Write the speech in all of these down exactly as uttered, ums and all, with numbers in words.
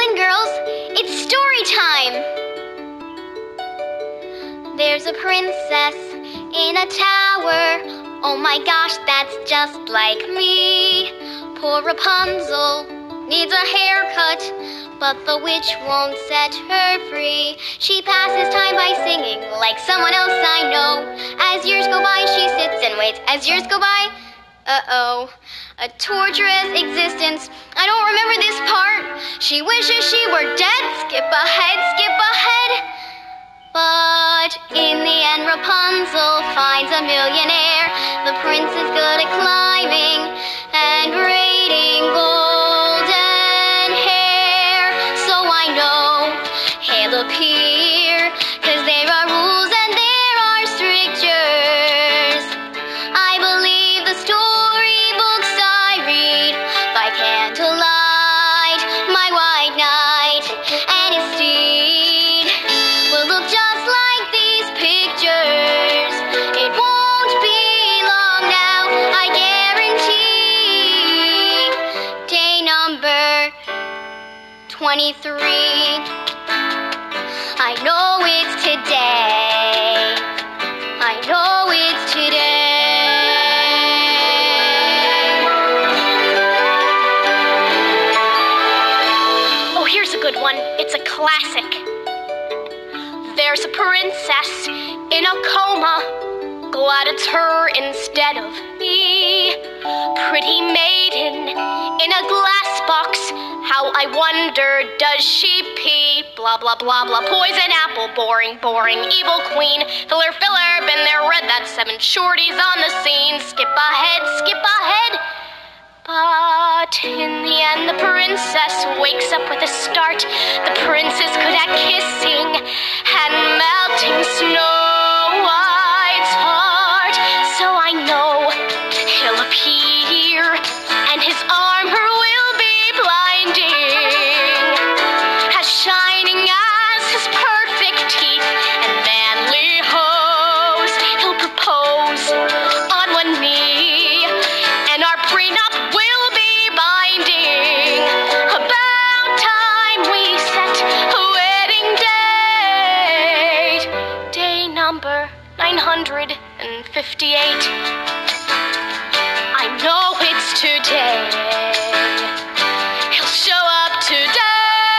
Listen, girls, it's story time. There's a princess in a tower. Oh my gosh, that's just like me. Poor Rapunzel needs a haircut, but the witch won't set her free. She passes time by singing like someone else I know. As years go by, she sits and waits. As years go by, uh-oh, a torturous existence. I don't remember this part. She wishes she were dead. Skip ahead, skip ahead. But in the end, Rapunzel finds a millionaire. The prince is good at climbing and braiding golden hair. So I know he'll appear, 'cause there are rules and there are strictures. I believe the storybooks I read by candlelight. My white knight and his steed will look just like these pictures. It won't be long now, I guarantee. Day number twenty-three. I know it's today. I know it's today. Oh, here's a good one. It's a classic. There's a princess in a coma. Glad it's her instead of me. Pretty maiden in a glass box. How I wonder, does she pee? Blah, blah, blah, blah. Poison apple, boring, boring. Evil queen, filler, filler. Been there, read that. Seven shorties on the scene. Skip ahead, skip ahead. But in the end, the princess wakes up with a start. The prince is good at kissing and melting Snow White's heart. So I know he'll appear, and his armor will be blinding, as shining as his perfect teeth and manly hose. He'll propose on one knee, and our prenup will be binding. About time we set a wedding date. Day number nine hundred fifty-eight. I know it's today. He'll show up today.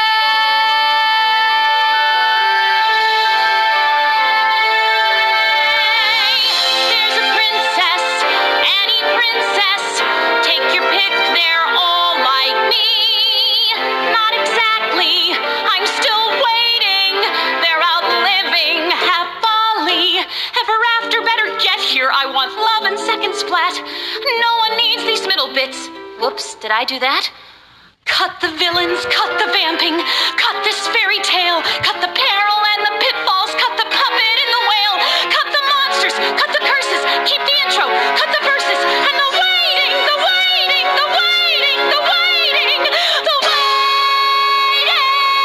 There's a princess, Annie princess. Take your pick, they're all like me. Not exactly, I'm still waiting. They're out living happily ever after. Better get here, I want love and second splat. No one needs these middle bits. Whoops, did I do that? Cut the villains, cut the vamping, cut this fairy tale, cut the peril and the pitfalls, cut the puppet and the whale, cut the monsters, cut the curses, keep the intro, cut the verses, and the waiting, the waiting, the waiting, the waiting, the waiting.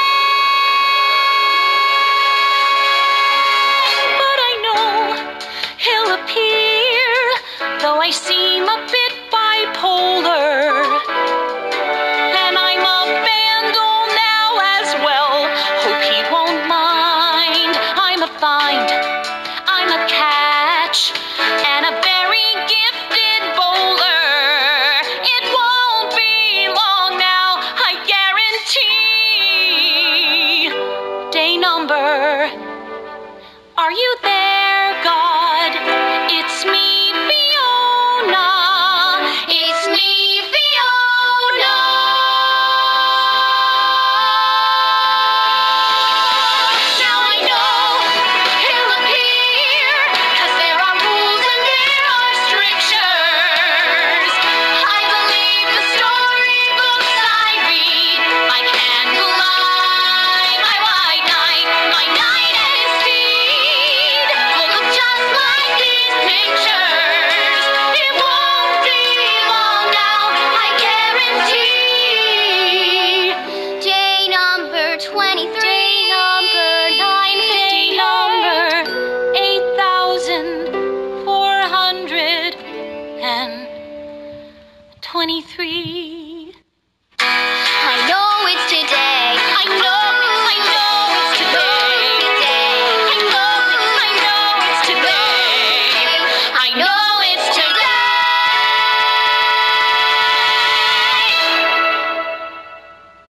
But I know he'll appear, though I seem a bit bipolar. And I'm a vandal now as well. Hope he won't mind. I'm a find, I'm a catch, and a very gifted bowler. It won't be long now, I guarantee. Day number, are you there?